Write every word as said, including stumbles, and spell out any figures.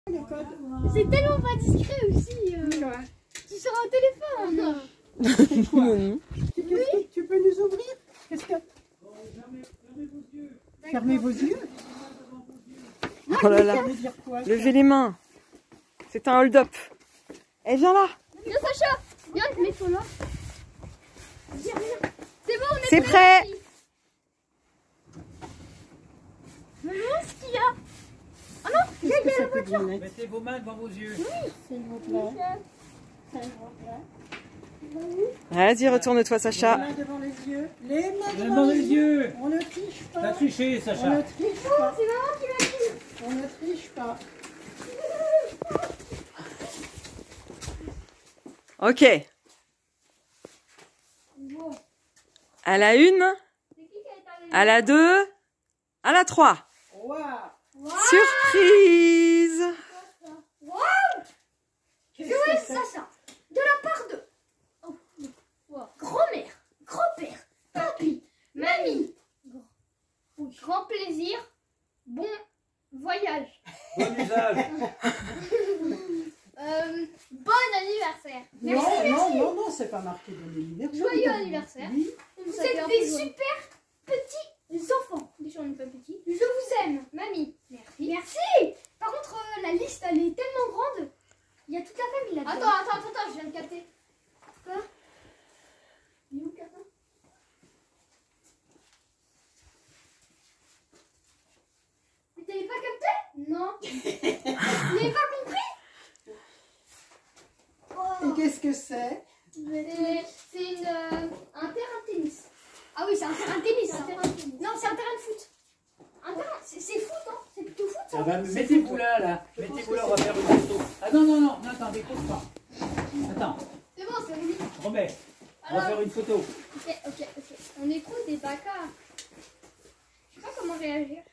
Le code. C'est tellement pas discret aussi. Euh... Ouais. Tu sors un téléphone. C'est quoi? Non. Tu, oui. Tu peux nous ouvrir? Qu'est-ce que... Fermez vos yeux. Oh là là. Dire quoi, Levez les mains. C'est un hold-up. Eh, viens là. Viens Sacha. Viens, mets-toi là. Viens, viens. C'est bon, on est, C'est prêt. Mais non, ce qu'il y a. Oh non, il y a, il y a la voiture. Mettez vos mains devant vos yeux. Oui, s'il vous plaît. Vas-y, retourne-toi, Les Sacha. mains devant les yeux. Les mains Les devant mains dans les les yeux. On ne triche pas. T'as triché, On Sacha. ne triche Oh, pas. c'est maman qui l'a dit. On ne triche pas. Ok. Wow. À la une, C'est qui qui a éteint les à la deux, à la trois. Waouh. Wow. Surprise. Wow. Qu'est-ce Joël que c'est? Sacha, de la part de oh. Wow. Grand-mère, grand-père, papy, mamie. Grand, grand plaisir, bon voyage. Bon usage. Euh, bon anniversaire. Merci, Non, merci. non, non, non, c'est pas marqué bon anniversaire. Joyeux anniversaire. Oui. Vous êtes des super petits enfants. Déjà, on n'est pas petits. Je vous aime, mamie. Merci. Merci. Par contre, euh, la liste, elle est tellement grande. Il y a toute la famille là-dedans. Attends, attends, attends, attends, je viens de capter. Quoi? Il est où le carton? Mais t'avais pas capté? Non. Vous n'avez pas compris? Et qu'est-ce que c'est? C'est c'est une, euh, un terrain de tennis. Ah oui, c'est un terrain de tennis. Un terrain de tennis. Non, c'est un terrain de foot. Un terrain, c'est c'est foot, hein? C'est plutôt foot, ça. Ah bah, mettez-vous là, là. Mettez-vous là, on va faire une photo. Ah non, non, non, non, attendez, pose pas. Attends, C'est bon, c'est oui. remets. On va Alors, faire une photo. ok, ok, ok. On écoute des bâcards. Je sais pas comment réagir.